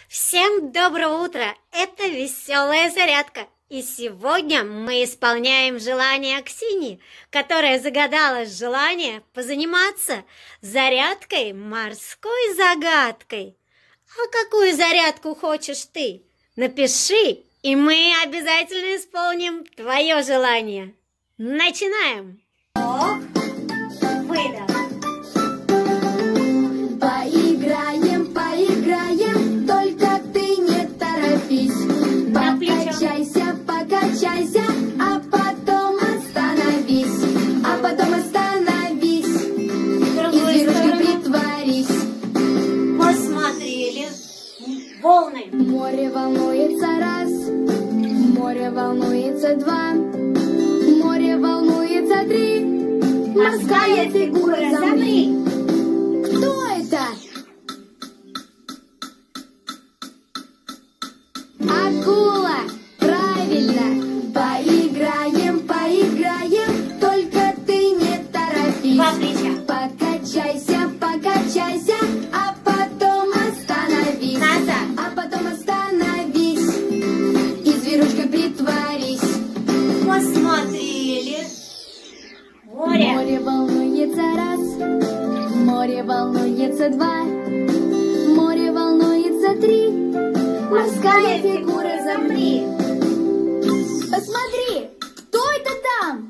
Всем доброго утра! Это веселая зарядка. И сегодня мы исполняем желание Аксиньи, которая загадала желание позаниматься зарядкой морской загадкой. А какую зарядку хочешь ты? Напиши, и мы обязательно исполним твое желание. Начинаем! Вдох, выдох. Поиграем, поиграем, только ты не торопись. Покачайся, покачайся, а потом остановись. А потом остановись и зверушкой притворись. Посмотрели. Волны. Море волнуется раз, море волнуется два, море волнуется три. Морская фигура, замри. Кто это? Акула! Правильно! Поиграем, поиграем, только ты не торопись. Два плеча. Покачайся, покачайся, а потом остановись. Назад. А потом остановись и зверушкой притворись. Посмотрели. Море. Море волнуется раз, море волнуется два, море волнуется три. Морская фигура, замри. Посмотри, кто это там?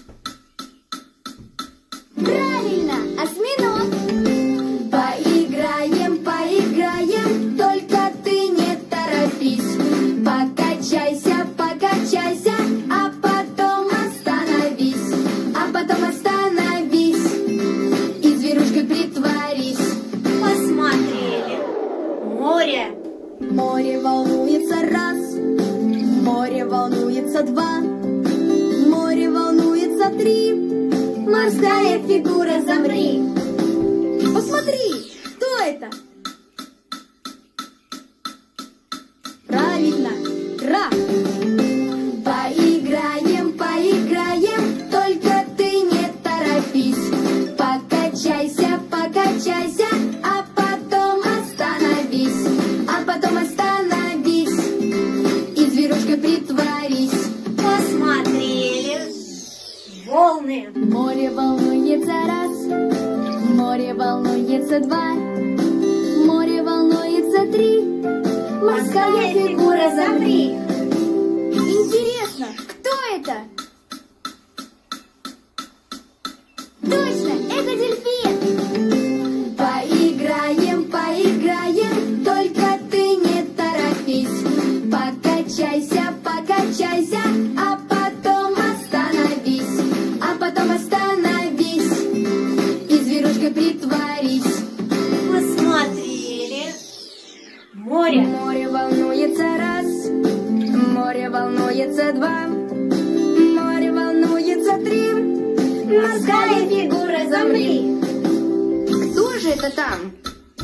Правильно, осьминог. Поиграем, поиграем, только ты не торопись. Покачайся, покачайся, а потом остановись. А потом остановись и зверушкой притворись. Посмотрели. Море. Море волнуется раз, море волнуется два, море волнуется три. Морская фигура, замри. Посмотри, кто это? Правильно, краб. Поиграем, поиграем, только ты не торопись. Покачайся, покачайся, а потом остановись. А потом остановись и зверушкой притворись. Посмотрели. Волны. Море волнуется раз, море волнуется два, море волнуется три. Морская фигура, замри. Интересно, кто это? Точно, это дельфин. Поиграем, поиграем, только ты не торопись. Покачайся, покачайся, а потом остановись. А потом остановись и зверушкой притворись. Посмотрели. Море. Море волнуется раз, море волнуется два, море волнуется три. Морская фигура, замри. Кто же это там?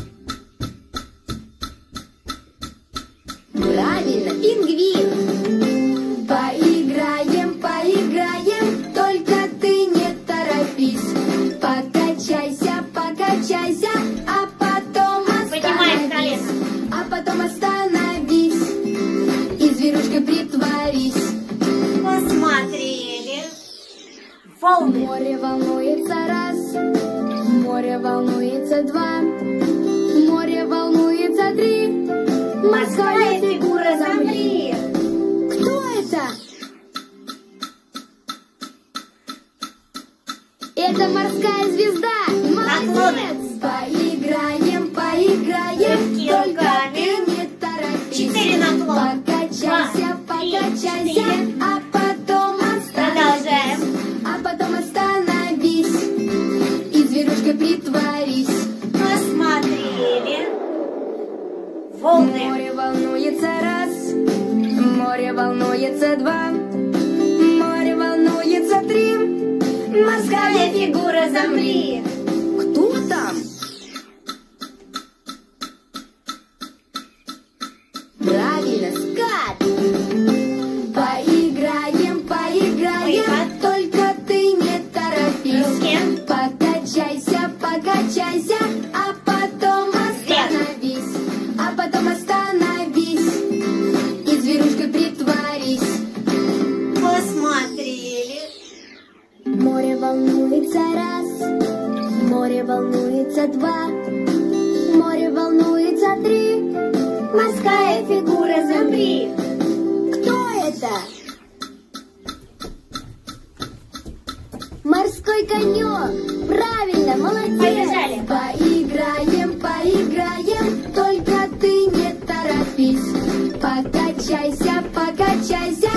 Правильно, пингвин. Поиграем, поиграем, только ты не торопись. Покачайся, покачайся, а потом Поднимаем остановись. колено. А потом остановись и зверушкой притворись. Посмотрели. Волны. Море волнуется раз, море волнуется два, море волнуется три. Морская фигура, замри. Кто это? Это морская звезда. Молодец. Поиграем, поиграем, Легкие только руками. ты не торопись. 4 наклона. Покачайся, 2, 3, покачайся, 4. а потом остановись. Продолжаем. А потом остановись и зверушкой притворись. Посмотрели. Волны. Море волнуется раз, море волнуется два, море волнуется три. Морская фигура, замри. Кто там? Правильно, скат. Поиграем, поиграем, Выход. только ты не торопись. Руки. Покачайся, покачайся, а потом остановись. А потом остановись. волнуется 2, море волнуется 3. Морская фигура, замри. Кто это? Морской конек. Правильно, молодец. Побежали. Поиграем, поиграем, только ты не торопись. Покачайся, покачайся,